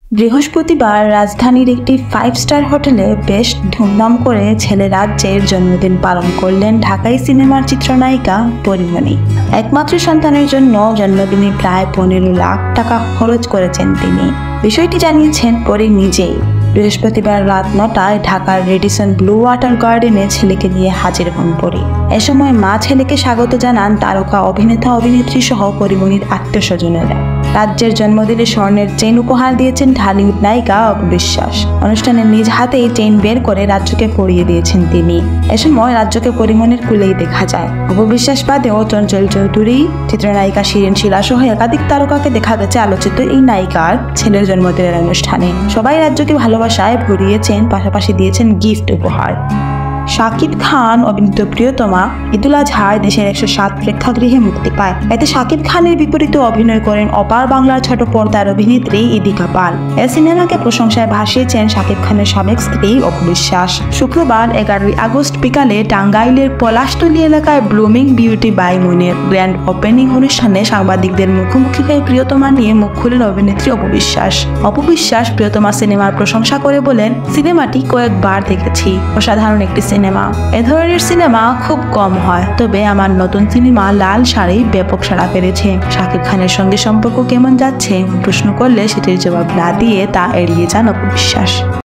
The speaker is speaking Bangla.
বৃহস্পতিবার রাজধানীর একটি 5 স্টার হোটেলে বেশ ধুমধাম করে ছেলে রাজ্যের জন্মদিন পালন করলেন ঢাকাই সিনেমার চিত্রনায়িকা পরীমণি। একমাত্র সন্তানের জন্য জন্মদিনে প্রায় 15 লাখ টাকা খরচ করেছেন তিনি। বিষয়টি জানিয়েছেন পরী নিজেই। বৃহস্পতিবার রাত 9টায় ঢাকার রেডিসন ব্লু ওয়াটার গার্ডেনে ছেলেকে নিয়ে হাজির হন পরী। এ সময় মা ছেলেকে স্বাগত জানান তারকা অভিনেতা অভিনেত্রী সহ পরীমণির আত্মীয়স্বজনেরা। রাজ্যের জন্মদিনে স্বর্ণের চেইন উপহার দিয়েছেন ঢালিউড নায়িকা অপু বিশ্বাস। অনুষ্ঠানে নিজ হাতেই চেইন বের করে রাজ্যকে পরিয়ে দিয়েছেন তিনি। এ সময় রাজ্যকে পরীমণির কুলেই দেখা যায়। অপু বিশ্বাস বাদেও চঞ্চল চৌধুরী, চিত্রনায়িকা শিরিন শিলা সহ একাধিক তারকাকে দেখা গেছে আলোচিত এই নায়িকার ছেলের জন্মদিনের অনুষ্ঠানে। সবাই রাজ্যকে ভালোবাসায় ভরিয়েছেন, পাশাপাশি দিয়েছেন গিফট উপহার। শাকিব খান অভিনীত প্রিয়তমা ঈদুল আজহায় দেশের 107 প্রেক্ষাগৃহে মুক্তি পায়। এতে শাকিব খানের বিপরীতে অভিনয় করেন অপার বাংলার ছোট পর্দার অভিনেত্রী ইদিকা পাল। এ সিনেমাকে প্রশংসায় ভাসিয়েছেন শাকিব খানের সাবেক স্ত্রী অপু বিশ্বাস। শুক্রবার 11 আগস্ট বিকালে টাঙ্গাইলের পলাশতলী এলাকায় ব্লুমিং বিউটি বাই মুনের গ্র্যান্ড ওপেনিং অনুষ্ঠানে সাংবাদিকদের মুখোমুখি হয়ে প্রিয়তমা নিয়ে মুখ খুলেন অভিনেত্রী অপু বিশ্বাস। অপু বিশ্বাস প্রিয়তমা সিনেমার প্রশংসা করে বলেন, সিনেমাটি কয়েকবার দেখেছি, অসাধারণ একটি সিনেমা। এ ধরনের সিনেমা খুব কম হয়, তবে আমার নতুন সিনেমা লাল শাড়ি ব্যাপক সাড়া ফেলেছে। শাকিব খানের সঙ্গে সম্পর্ক কেমন যাচ্ছে প্রশ্ন করলে সেটির জবাব না দিয়ে তা এড়িয়ে যান অপু বিশ্বাস।